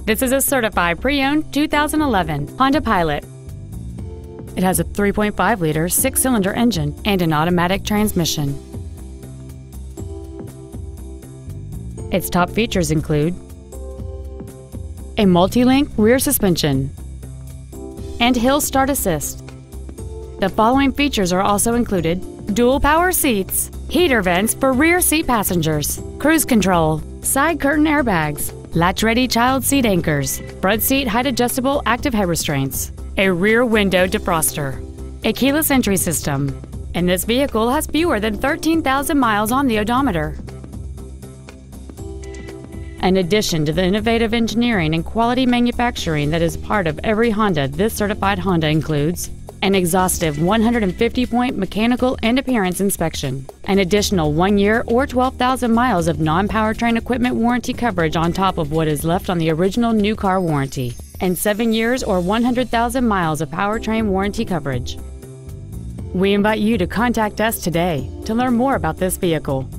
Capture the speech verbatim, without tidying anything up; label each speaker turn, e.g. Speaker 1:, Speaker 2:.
Speaker 1: This is a certified pre-owned two thousand eleven Honda Pilot. It has a three point five liter six-cylinder engine and an automatic transmission. Its top features include a multi-link rear suspension and hill start assist. The following features are also included: dual power seats, heater vents for rear seat passengers, cruise control, side curtain airbags, latch-ready child seat anchors, front seat height-adjustable active head restraints, a rear window defroster, a keyless entry system, and this vehicle has fewer than thirteen thousand miles on the odometer. In addition to the innovative engineering and quality manufacturing that is part of every Honda, this certified Honda includes an exhaustive one hundred fifty point mechanical and appearance inspection, an additional one year or twelve thousand miles of non-powertrain equipment warranty coverage on top of what is left on the original new car warranty, and seven years or one hundred thousand miles of powertrain warranty coverage. We invite you to contact us today to learn more about this vehicle.